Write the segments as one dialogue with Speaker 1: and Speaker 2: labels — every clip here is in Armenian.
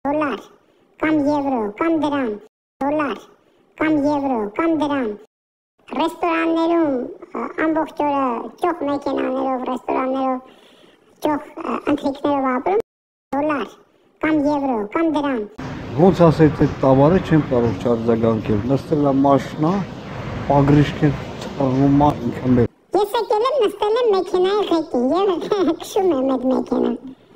Speaker 1: դոլար կամ եվրո կամ դրամ, դոլար կամ եվրո կամ դրամ, ռեստորաններում ամբողջ օրը ճոխ մեքենաներով, ռեստորաններով, ճոխ ընթրիքներով ապրում, դոլար կամ եվրո կամ դրամ։
Speaker 2: Ոնց ասეთ այդ տավարը չեմ կարող չարձագանքել, նստել եմ մաշնա, պագրիշկեն ծառում ինքը մեր։
Speaker 1: Ես եկել եմ նստել եմ մեքենայի ղեկին և քշում եմ այդ մեքենան։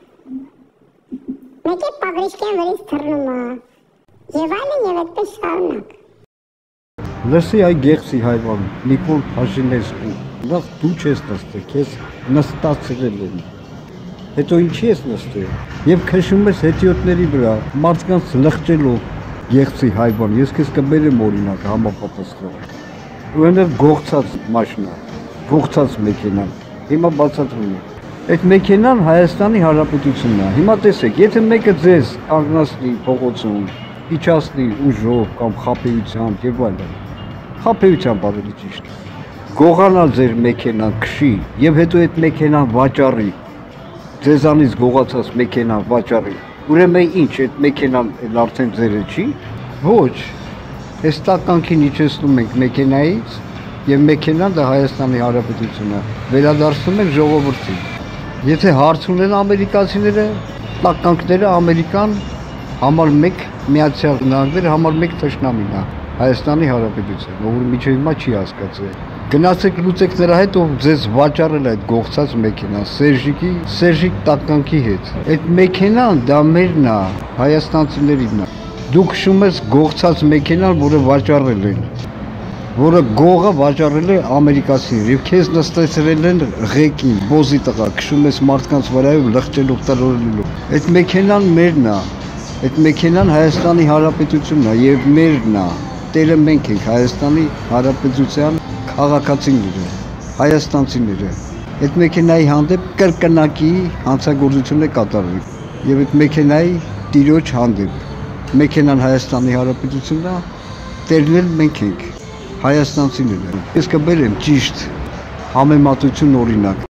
Speaker 1: Մեկ է պագրիշկեն վրից թռնում և այլն և այդպես շարունակ։
Speaker 2: Լսի այ գեղցի հայվան, Նիկոլ Փաշինեսկու, լավ դու չես նստել, քեզ նստացրել են։ Հետո ինչի ես նստել, և քշում ես հետիոտների վրա, մարդկանց լղջելով գեղցի հայվան, ես քեզ կբերեմ օրինակ համապատասխան։ Ու այնտեղ գողցած մաշնա, գողցած մեքենան, հիմա բացատրում եմ։ Այդ մեքենան Հայաստանի Հանրապետությունն է, հիմա տեսեք, եթե մեկը ձեզ կանգնացնի փողոցում, իջացնի ուժով կամ խաբեությամբ և այլն, խաբեությամբ ավելի ճիշտ, գողանալ ձեր մեքենան քշի և հետո այդ մեքենան վաճառի, ձեզանից գողացած մեքենան վաճառի, ուրեմն ինչ, այդ մեքենան արդեն ձերը չի, ոչ, այս տականքին իջեցնում ենք մեքենայից և մեքենան դա Հայաստանի Հանրապետությունն է, վերադարձնում ենք ժողովրդին։ Եթե հարց ունեն ամերիկացիները, տականքները Ամերիկան համար մեկ Միացյալ Նահանգները համար մեկ թշնամին է, Հայաստանի Հանրապետություն, ով մինչև հիմա չի հասկացել։ Գնացեք լուծեք նրա հետ, ով ձեզ վաճառել այդ գողցած մեքենան, Սերժիկ տականքի հետ։ Այդ մեքենան դա մերն է, հայաստանցիներինն է։ Դու քշում ես գողցած մեքենան, որը վաճառել են, որը գողը վաճառել է ամերիկացիներ և քեզ նստեցրել են ղեկին, բոզի տղա, քշում ես մարդկանց վրայով լղջելով տրորելով։ Այդ մեքենան մերն է, այդ մեքենան Հայաստանի Հանրապետությունն է և մերն է, տերը մենք ենք Հայաստանի Հանրապետության քաղաքացիները, հայաստանցիները։ Այդ մեքենայի հանդեպ կրկնակի հանցագործություն է կատարվել և այդ մեքենայի տիրոջ հանդեպ, մեքենան Հայաստանի Հանրապետությունն է, տերն էլ մենք ենք, հայաստանցիները։ Ես կբերեմ ճիշտ համեմատություն օրինակ։